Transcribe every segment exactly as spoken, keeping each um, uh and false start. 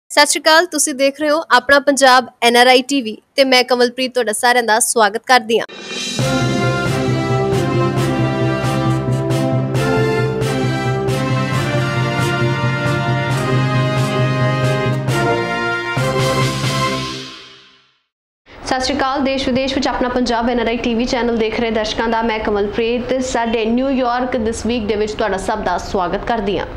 ਸਤਿ ਸ਼੍ਰੀ ਅਕਾਲ। ਤੁਸੀਂ ਦੇਖ ਰਹੇ ਹੋ Apna Punjab N R I TV ਤੇ ਮੈਂ ਕਮਲਪ੍ਰੀਤ ਤੁਹਾਡਾ ਸਾਰਿਆਂ ਦਾ ਸਵਾਗਤ ਕਰਦੀ ਹਾਂ। ਸਤਿ ਸ਼੍ਰੀ ਅਕਾਲ। ਦੇਸ਼ ਵਿਦੇਸ਼ ਵਿੱਚ Apna Punjab N R I TV channel ਦੇਖ ਰਹੇ ਦਰਸ਼ਕਾਂ ਦਾ ਮੈਂ ਕਮਲਪ੍ਰੀਤ ਸਾਡੇ ਨਿਊਯਾਰਕ ਦਿਸ ਵੀਕ ਦੇ ਵਿੱਚ ਤੁਹਾਡਾ ਸਭ ਦਾ ਸਵਾਗਤ ਕਰਦੀ ਹਾਂ।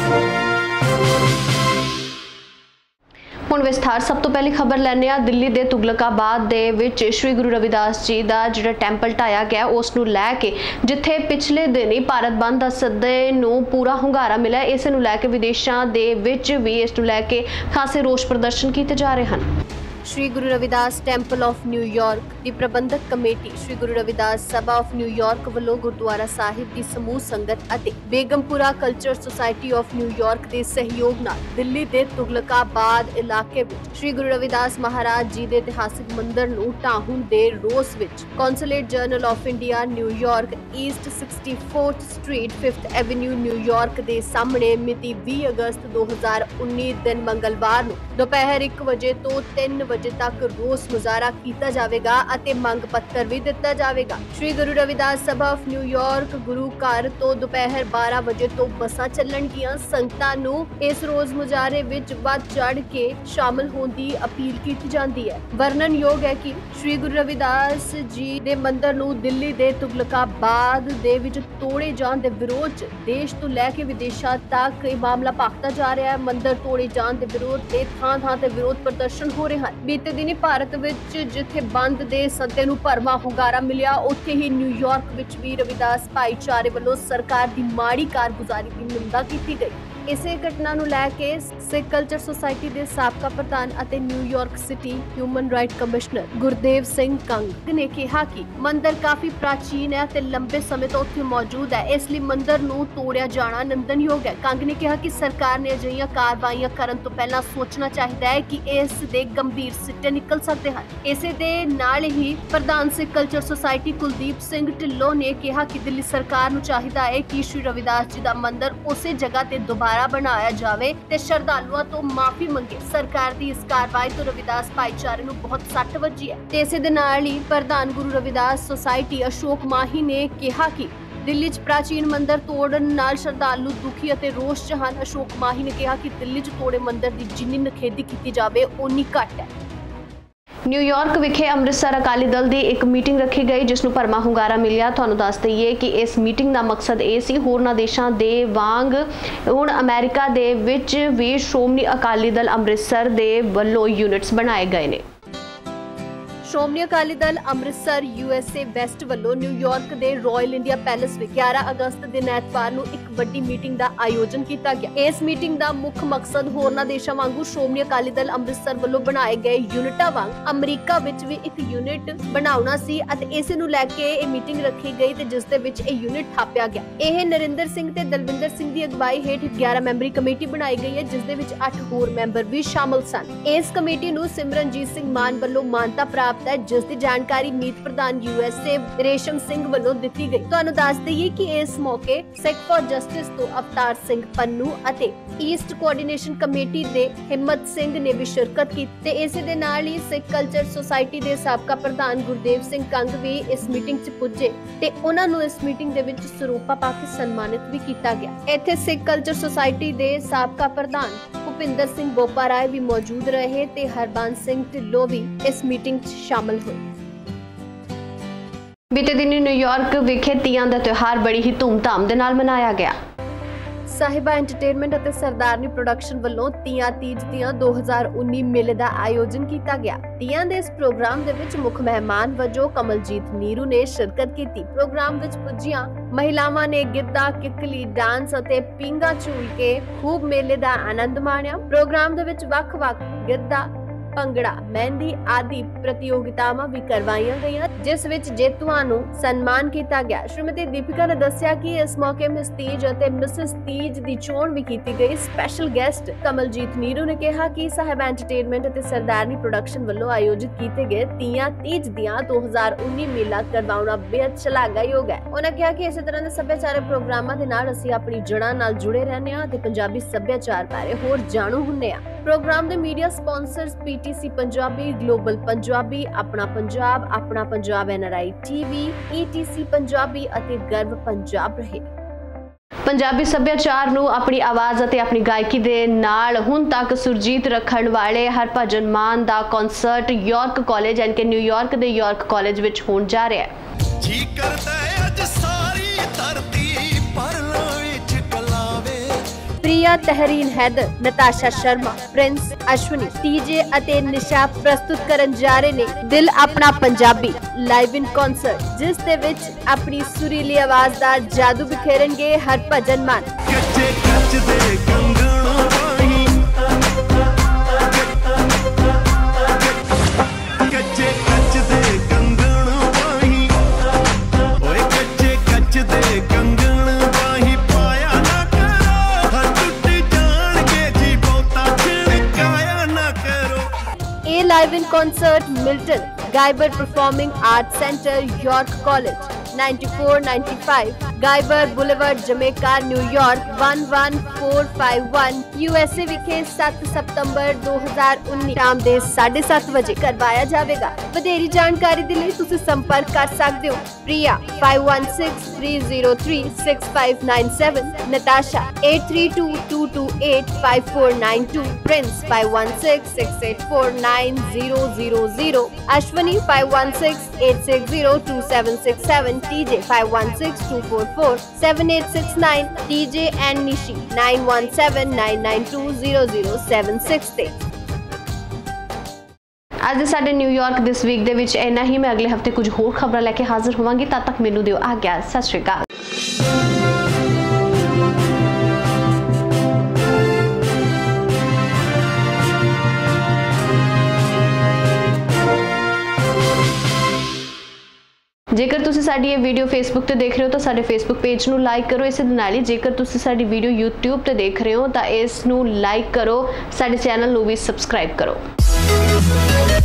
ਹੁਣ ਵਿਸਥਾਰ ਸਭ ਤੋਂ ਪਹਿਲੀ ਖਬਰ ਲੈਣੇ ਆ ਦਿੱਲੀ ਦੇ ਤੁਗਲਕਾਬਾਦ ਦੇ ਵਿੱਚ ਸ਼੍ਰੀ ਗੁਰੂ ਰਵਿਦਾਸ ਜੀ ਦਾ ਜਿਹੜਾ ਟੈਂਪਲ ਢਾਇਆ ਗਿਆ ਉਸ ਨੂੰ ਲੈ ਕੇ ਜਿੱਥੇ ਪਿਛਲੇ ਦਿਨ ਹੀ ਭਾਰਤ ਬੰਦ ਦਾ ਸੱਦੇ ਨੂੰ ਪੂਰਾ ਹੁੰਗਾਰਾ ਮਿਲਿਆ, ਇਸ ਨੂੰ ਲੈ ਕੇ ਵਿਦੇਸ਼ਾਂ ਦੇ ਵਿੱਚ ਵੀ ਇਸ ਨੂੰ ਲੈ ਕੇ ਖਾਸੇ ਰੋਸ ਪ੍ਰਦਰਸ਼ਨ ਕੀਤੇ ਜਾ ਰਹੇ ਹਨ। Shri Guru Ravidas temple of New York ਦੀ ਪ੍ਰਬੰਧਕ committee Shri Guru Ravidas Sabha of New York ਵੱਲੋਂ ਗੁਰਦੁਆਰਾ ਸਾਹਿਬ ਦੀ ਸਮੂਹ ਸੰਗਤ ਅਤੇ Begampura culture society of New York ਦੇ ਸਹਿਯੋਗ ਨਾਲ ਦਿੱਲੀ ਦੇ ਤੁਗਲਕਾਬਾਦ ਇਲਾਕੇ ਵਿੱਚ ਸ਼੍ਰੀ ਗੁਰੂ ਰਵਿਦਾਸ ਮਹਾਰਾਜ ਜੀ ਦੇ ਇਤਿਹਾਸਿਕ ਮੰਦਿਰ ਨੂੰ ਢਾਹੁਣ ਦੇ ਰੋਸ ਵਿੱਚ consulate general of India New York East sixty fourth street fifth avenue New York ਦੇ ਸਾਹਮਣੇ ਮਿਤੀ ਵੀਹ ਅਗਸਤ ਦੋ ਹਜ਼ਾਰ ਉੱਨੀ ਦਿਨ ਮੰਗਲਵਾਰ ਨੂੰ ਦੁਪਹਿਰ ਇੱਕ ਵਜੇ ਤੋਂ ਤਿੰਨ ਵਜੇ ਤੱਕ ਰੋਸ ਮੁਜ਼ਾਹਰਾ ਕੀਤਾ ਜਾਵੇਗਾ ਅਤੇ ਮੰਗ ਪੱਤਰ ਵੀ ਦਿੱਤਾ ਜਾਵੇਗਾ। ਸ਼੍ਰੀ ਗੁਰੂ ਰਵਿਦਾਸ ਸਭਾ ਆਫ ਨਿਊਯਾਰਕ ਗੁਰੂ ਘਰ ਤੋਂ ਦੁਪਹਿਰ ਬਾਰਾਂ ਵਜੇ ਤੋਂ ਬੱਸਾਂ ਚੱਲਣਗੀਆਂ। ਸੰਗਤਾਂ ਨੂੰ ਇਸ ਰੋਸ ਮੁਜ਼ਾਹਰੇ ਵਿੱਚ ਵੱਧ ਚੜ੍ਹ ਕੇ ਸ਼ਾਮਲ ਹੋਣ ਦੀ ਅਪੀਲ ਕੀਤੀ ਜਾਂਦੀ ਹੈ। ਵਰਣਨਯੋਗ ਹੈ ਕਿ ਸ਼੍ਰੀ ਗੁਰੂ ਰਵਿਦਾਸ ਜੀ ਦੇ ਮੰਦਿਰ ਨੂੰ ਦਿੱਲੀ ਦੇ ਤੁਗਲਕਾਬਾਦ ਦੇ ਵਿੱਚ ਤੋੜੇ ਜਾਣ ਦੇ ਵਿਰੋਧ 'ਚ ਦੇਸ਼ ਤੋਂ ਲੈ ਕੇ ਵਿਦੇਸ਼ਾਂ ਤੱਕ ਇਹ ਮਾਮਲਾ ਭਖਦਾ ਜਾ ਰਿਹਾ ਹੈ। ਮੰਦਿਰ ਤੋੜੇ ਜਾਣ ਦੇ ਵਿਰੋਧ ਤੇ ਥਾਂ ਥਾਂ ਤੇ ਵਿਰੋਧ ਪ੍ਰਦਰਸ਼ਨ ਹੋ ਰਹੇ ਹਨ। ਬੀਤੇ ਦਿਨੀ ਭਾਰਤ ਵਿੱਚ ਜਿੱਥੇ ਬੰਦ ਦੇ ਸੱਦੇ ਨੂੰ ਭਰਵਾਂ ਹੁੰਗਾਰਾ ਮਿਲਿਆ, ਉੱਥੇ ਹੀ ਨਿਊਯਾਰਕ ਵਿੱਚ ਵੀ ਰਵਿਦਾਸ ਭਾਈਚਾਰੇ ਵੱਲੋਂ ਸਰਕਾਰ ਦੀ ਮਾੜੀ ਕਾਰਗੁਜ਼ਾਰੀ ਦੀ ਨਿੰਦਾ ਕੀਤੀ ਗਈ। ਇਸੇ ਘਟਨਾ ਨੂੰ ਲੈ ਕੇ ਸਿੱਖ ਕਲਚਰ ਸੁਸਾਇਟੀ ਦੇ ਸਾਬਕਾ ਪ੍ਰਧਾਨ ਅਤੇ New York city human right commissioner Gurdev Singh Kang ਨੇ ਕਿਹਾ ਕਿ ਮੰਦਿਰ ਕਾਫੀ ਪ੍ਰਾਚੀਨ ਹੈ ਤੇ ਲੰਬੇ ਸਮੇਂ ਤੋਂ ਉੱਥੇ ਮੌਜੂਦ ਹੈ, ਇਸ ਲਈ ਮੰਦਿਰ ਨੂੰ ਤੋੜਿਆ ਜਾਣਾ ਨਿੰਦਣਯੋਗ ਹੈ। ਕੰਗ ਨੇ ਕਿਹਾ ਕਿ ਸਰਕਾਰ ਨੇ ਅਜਿਹੀਆਂ ਕਾਰਵਾਈਆਂ ਕਰਨ ਤੋਂ ਪਹਿਲਾਂ ਸੋਚਣਾ ਚਾਹੀਦਾ ਹੈ ਕਿ ਇਸ ਦੇ ਗੰਭੀਰ ਸਿੱਟੇ ਨਿਕਲ ਸਕਦੇ ਹਨ। ਇਸੇ ਦੇ ਨਾਲ ਹੀ ਪ੍ਰਧਾਨ ਸਿੱਖ ਕਲਚਰ ਸੁਸਾਇਟੀ ਕੁਲਦੀਪ ਸਿੰਘ ਢਿੱਲੋਂ ਨੇ ਕਿਹਾ ਕਿ ਦਿੱਲੀ ਸਰਕਾਰ ਨੂੰ ਚਾਹੀਦਾ ਹੈ ਕਿ ਸ਼੍ਰੀ ਰਵਿਦਾਸ ਜੀ ਦਾ ਮੰਦਿਰ ਉਸੇ ਜਗ੍ਹਾ ਤੇ ਦੁਬਾਰਾ ਬਣਾਇਆ ਜਾਵੇ ਤੇ ਸ਼ਰਧਾਲੂਆਂ ਤੋਂ ਮਾਫੀ ਮੰਗੇ। ਸਰਕਾਰ ਦੀ ਇਸ ਕਾਰਵਾਈ ਤੋਂ ਰਵਿਦਾਸ ਭਾਈਚਾਰੇ ਨੂੰ ਬਹੁਤ ਸੱਟ ਵੱਜੀ ਹੈ ਤੇ ਇਸੇ ਦੇ ਨਾਲ ਹੀ ਪ੍ਰਧਾਨ ਗੁਰੂ ਰਵਿਦਾਸ ਸੁਸਾਇਟੀ ਅਸ਼ੋਕ ਮਾਹੀ ਨੇ ਕਿਹਾ ਕਿ ਦਿੱਲੀ 'ਚ ਪ੍ਰਾਚੀਨ ਮੰਦਿਰ ਤੋੜਨ ਨਾਲ ਸ਼ਰਧਾਲੂ ਦੁਖੀ ਅਤੇ ਰੋਸ 'ਚ ਹਨ। ਅਸ਼ੋਕ ਮਾਹੀ ਨੇ ਕਿਹਾ ਕਿ ਦਿੱਲੀ 'ਚ ਤੋੜੇ ਮੰਦਿਰ ਦੀ ਜਿੰਨੀ ਨਿਖੇਧੀ ਕੀਤੀ ਜਾਵੇ ਉਨੀ ਘੱਟ ਹੈ। ਨਿਊਯਾਰਕ ਵਿਖੇ ਅੰਮ੍ਰਿਤਸਰ ਅਕਾਲੀ ਦਲ ਦੀ ਇੱਕ ਮੀਟਿੰਗ ਰੱਖੀ ਗਈ ਜਿਸ ਨੂੰ ਭਰਵਾਂ ਹੁੰਗਾਰਾ ਮਿਲਿਆ। ਤੁਹਾਨੂੰ ਦੱਸ ਦਈਏ ਕਿ ਇਸ ਮੀਟਿੰਗ ਦਾ ਮਕਸਦ ਇਹ ਸੀ, ਹੋਰਨਾਂ ਦੇਸ਼ਾਂ ਦੇ ਵਾਂਗ ਹੁਣ ਅਮਰੀਕਾ ਦੇ ਵਿੱਚ ਵੀ ਸ਼੍ਰੋਮਣੀ ਅਕਾਲੀ ਦਲ ਅੰਮ੍ਰਿਤਸਰ ਦੇ ਵੱਲੋਂ ਯੂਨਿਟਸ ਬਣਾਏ ਗਏ ਨੇ। Shiromani Akali Dal Amritsar U S A west ਵੱਲੋਂ ਨਿਊਯਾਰਕ ਦੇ ਰਾਇਲ ਇੰਡੀਆ ਪੈਲੇਸ ਵਿੱਚ ਗਿਆਰਾਂ ਅਗਸਤ ਦਿਨ ਐਤਵਾਰ ਨੂੰ ਇੱਕ ਵੱਡੀ ਮੀਟਿੰਗ ਦਾ ਆਯੋਜਨ ਕੀਤਾ ਗਿਆ। ਇਸ ਮੀਟਿੰਗ ਦਾ ਮੁੱਖ ਮਕਸਦ ਹੋਰਨਾਂ ਦੇਸ਼ਾਂ ਵਾਂਗੂ ਸ਼੍ਰੋਮਣੀ ਅਕਾਲੀ ਦਲ ਅੰਮ੍ਰਿਤਸਰ ਵੱਲੋਂ ਬਣਾਏ ਗਏ ਯੂਨਿਟਾਂ ਵਾਂਗ ਅਮਰੀਕਾ ਵਿੱਚ ਵੀ ਇੱਕ ਯੂਨਿਟ ਬਣਾਉਣਾ ਸੀ ਅਤੇ ਇਸੇ ਨੂੰ ਲੈ ਕੇ ਇਹ ਮੀਟਿੰਗ ਰੱਖੀ ਗਈ ਤੇ ਜਿਸ ਦੇ ਵਿੱਚ ਇਹ ਯੂਨਿਟ ਥਾਪਿਆ ਗਿਆ। ਇਹ ਨਰਿੰਦਰ ਸਿੰਘ ਤੇ ਦਲਵਿੰਦਰ ਸਿੰਘ ਦੀ ਅਗਵਾਈ ਹੇਠ ਗਿਆਰਾਂ ਮੈਂਬਰੀ ਕਮੇਟੀ ਬਣਾਈ ਗਈ ਹੈ ਜਿਸ ਦੇ ਵਿੱਚ ਅੱਠ ਹੋਰ ਮੈਂਬਰ ਵੀ ਸ਼ਾਮਲ ਸਨ। ਇਸ ਕਮੇਟੀ ਨੂੰ ਸਿਮਰਨਜੀਤ ਸਿੰਘ ਮਾਨ ਵੱਲੋਂ ਮਾਨਤਾ ਪ੍ਰਾਪਤ ਹੈ ਜਿਸ ਦੀ ਜਾਣਕਾਰੀ ਮੀਤ ਪ੍ਰਧਾਨ U S A Resham Singh ਵੱਲੋਂ ਦਿੱਤੀ ਗਈ। ਤੁਹਾਨੂੰ ਦੱਸ ਦਈਏ ਕਿ ਇਸ ਮੌਕੇ ਸਿੱਖ ਫॉर ਜਸਟਿਸ ਤੋਂ ਅਵਤਾਰ ਸਿੰਘ ਪੰਨੂ ਅਤੇ ਈਸਟ ਕੋਆਰਡੀਨੇਸ਼ਨ ਕਮੇਟੀ ਦੇ ਹਿੰਮਤ ਸਿੰਘ ਨੇ ਵੀ ਸ਼ਿਰਕਤ ਕੀਤੀ ਤੇ ਇਸੇ ਦੇ ਨਾਲ ਹੀ ਸਿੱਖ ਕਲਚਰ ਸੁਸਾਇਟੀ ਦੇ ਸਾਬਕਾ ਪ੍ਰਧਾਨ ਗੁਰਦੇਵ ਸਿੰਘ ਕੰਗ ਵੀ ਇਸ ਮੀਟਿੰਗ 'ਚ ਪੁੱਜੇ ਤੇ ਉਹਨਾਂ ਨੂੰ ਇਸ ਮੀਟਿੰਗ ਦੇ ਵਿੱਚ ਸਰੂਪਾ ਪਾ ਕੇ ਸਨਮਾਨਿਤ ਵੀ ਕੀਤਾ ਗਿਆ। ਇੱਥੇ ਸਿੱਖ ਕਲਚਰ ਸੁਸਾਇਟੀ ਦੇ ਸਾਬਕਾ ਪ੍ਰਧਾਨ ਭੁਪਿੰਦਰ ਸਿੰਘ ਬੋਪਾ ਰਾਏ ਵੀ ਮੌਜੂਦ ਰਹੇ ਤੇ ਹਰਬੰਸ ਸਿੰਘ ਢਿੱਲੋਂ ਵੀ ਇਸ ਮੀਟਿੰਗ 'ਚ ਸ਼ਾਮਲ ਹੋਏ। ਬੀਤੇ ਦਿਨੀ ਨਿਊਯਾਰਕ ਵਿਖੇ ਤੀਆਂ ਦਾ ਤਿਉਹਾਰ ਬੜੀ ਹੀ ਧੂਮਧਾਮ ਦੇ ਨਾਲ ਮਨਾਇਆ ਗਿਆ। ਸਾਹਿਬਾ ਐਂਟਰਟੇਨਮੈਂਟ ਅਤੇ ਸਰਦਾਰਨੀ ਪ੍ਰੋਡਕਸ਼ਨ ਵੱਲੋਂ ਤੀਆਂ ਤੀਜ ਦੀਆਂ ਦੋ ਹਜ਼ਾਰ ਉੱਨੀ ਮੇਲੇ ਦਾ ਆਯੋਜਨ ਕੀਤਾ ਗਿਆ। ਤੀਆਂ ਦੇ ਇਸ ਪ੍ਰੋਗਰਾਮ ਦੇ ਵਿੱਚ ਮੁੱਖ ਮਹਿਮਾਨ ਵਜੋਂ ਕਮਲਜੀਤ ਨੀਰੂ ਨੇ ਸ਼ਿਰਕਤ ਕੀਤੀ। ਪ੍ਰੋਗਰਾਮ ਵਿੱਚ ਪੁੱਜੀਆਂ ਮਹਿਲਾਵਾਂ ਨੇ ਗਿੱਧਾ, ਕਿੱਕਲੀ, ਡਾਂਸ ਅਤੇ ਪੀਂਘਾਂ ਝੂਲ ਕੇ ਖੂਬ ਮੇਲੇ ਦਾ ਆਨੰਦ ਮਾਣਿਆ। ਪ੍ਰੋਗਰਾਮ ਦੇ ਵਿੱਚ ਵੱਖ-ਵੱਖ ਗਿੱਧਾ, ਭੰਗੜਾ, ਮਹਿੰਦੀ ਆਦਿ ਪ੍ਰਤੀਯੋਗਿਤਾਵਾਂ ਵੀ ਕਰਵਾਈਆਂ ਗਈਆਂ ਜਿਸ ਵਿੱਚ ਜੇਤੂਆਂ ਨੂੰ ਸਨਮਾਨ ਕੀਤਾ ਗਿਆ। ਸ਼੍ਰੀਮਤੀ ਦੀਪਿਕਾ ਨੇ ਦੱਸਿਆ ਕਿ ਇਸ ਮੌਕੇ ਮਿਸ ਤੀਜ ਅਤੇ ਮਿਸਿਸ ਤੀਜ ਦੀ ਚੋਣ ਵੀ ਕੀਤੀ ਗਈ। ਸਪੈਸ਼ਲ ਗੈਸਟ ਕਮਲਜੀਤ ਨੀਰੂ ਨੇ ਕਿਹਾ ਕਿ ਸਾਹਿਬਾ ਐਂਟਰਟੇਨਮੈਂਟ ਅਤੇ ਸਰਦਾਰਨੀ ਪ੍ਰੋਡਕਸ਼ਨ ਵੱਲੋਂ ਆਯੋਜਿਤ ਕੀਤੇ ਗਏ ਤੀਆਂ ਤੀਜ ਦੀਆਂ ਦੋ ਹਜ਼ਾਰ ਉੱਨੀ ਮੇਲਾ ਕਰਵਾਉਣਾ ਬੇहद ਸ਼ਲਾਘਾਯੋਗ ਹੈ। ਉਹਨਾਂ ਕਿਹਾ ਕਿ ਇਸੇ ਤਰ੍ਹਾਂ ਦੇ ਸੱਭਿਆਚਾਰਕ ਪ੍ਰੋਗਰਾਮਾਂ ਦੇ ਨਾਲ ਅਸੀਂ ਆਪਣੀ ਜੜ੍ਹਾਂ ਨਾਲ ਜੁੜੇ ਰਹਿੰਦੇ ਹਾਂ ਅਤੇ ਪੰਜਾਬੀ ਸੱਭਿਆਚਾਰ ਬਾਰੇ ਹੋਰ ਜਾਣੂ ਹੁੰਦੇ ਹਾਂ। प्रोग्राम के media sponsors PTC Punjabi, global Punjabi, Apna Punjab, Apna Punjab NRI TV, ETC Punjabi अते गर्व पंजाब रहे। पंजाबी सभ्याचार नूं अपनी आवाज़ अते अपनी गायकी दे नाल हुण तक सुरजीत रखण वाले हरभजन मान दा कॉन्सर्ट यॉर्क कॉलेज यानी कि न्यूयॉर्क दे यॉर्क कॉलेज विच होण जा रहा है। जी करदा है अज सारी धरती परलों विच कलावे। प्रिया, तहरीन हैदर, नताशा शर्मा, प्रिंस, अश्विनी, टीजे अते निशा प्रस्तुत करन जा रहे ने दिल अपना पंजाबी लाइव इन कॉन्सर्ट, जिस दे विच अपनी सुरीली आवाज दा जादू बिखेरनगे हरभजन मान। कच्चे कच दे कंगणों वाही, कच्चे कच दे कंगणों वाही, ओए कच्चे कच दे कंगण वाही पाया ना करो, हर टुट जान के जी बहुता छिड़काया ना करो। A live in concert Milton Gaiber performing art center York college ninety-four ninety-five Gaiber boulevard Jamaica New York one one four five one USA विखे सात सितंबर दो हज़ार उन्नीस शाम ਦੇ साढ़े सात वजे करवाया जाएगा। ਵਧੇਰੀ ਜਾਣਕਾਰੀ ਦੇ ਲਈ ਤੁਸੀਂ ਸੰਪਰਕ ਕਰ ਸਕਦੇ ਹੋ Priya five one six three zero three six five nine seven, Natasha eight three two two two eight five four nine two, Prince five one six six eight four nine zero zero zero, Ashwini five one six eight six zero two seven six seven, T J five one six two four four seven eight six nine, T J and Nishi nine one seven nine nine two zero zero seven six ਤੇ। ਅੱਜ ਦੇ ਸਾਡੇ New York ਦਿਸ week ਦੇ ਵਿੱਚ ਇੰਨਾ ਹੀ। ਮੈਂ ਅਗਲੇ ਹਫਤੇ ਕੁਝ ਹੋਰ ਖਬਰਾਂ ਲੈ ਕੇ ਹਾਜ਼ਰ ਹੋਵਾਂਗੀ। ਤਦ ਤੱਕ ਮੈਨੂੰ ਦਿਓ ਆਗਿਆ। ਸਤਿ ਸ਼੍ਰੀ ਅਕਾਲ। ਜੇਕਰ ਤੁਸੀਂ ਸਾਡੀ ਇਹ ਵੀਡੀਓ ਫੇਸਬੁੱਕ ਤੇ ਦੇਖ ਰਹੇ ਹੋ ਤਾਂ ਸਾਡੇ ਫੇਸਬੁੱਕ ਪੇਜ ਨੂੰ ਲਾਈਕ ਕਰੋ। ਇਸੇ ਦੇ ਨਾਲ ਹੀ ਜੇਕਰ ਤੁਸੀਂ ਸਾਡੀ ਵੀਡੀਓ YouTube ਤੇ ਦੇਖ ਰਹੇ ਹੋ ਤਾਂ ਇਸ ਨੂੰ ਲਾਈਕ ਕਰੋ, ਸਾਡੇ ਚੈਨਲ ਨੂੰ ਵੀ ਸਬਸਕ੍ਰਾਈਬ ਕਰੋ।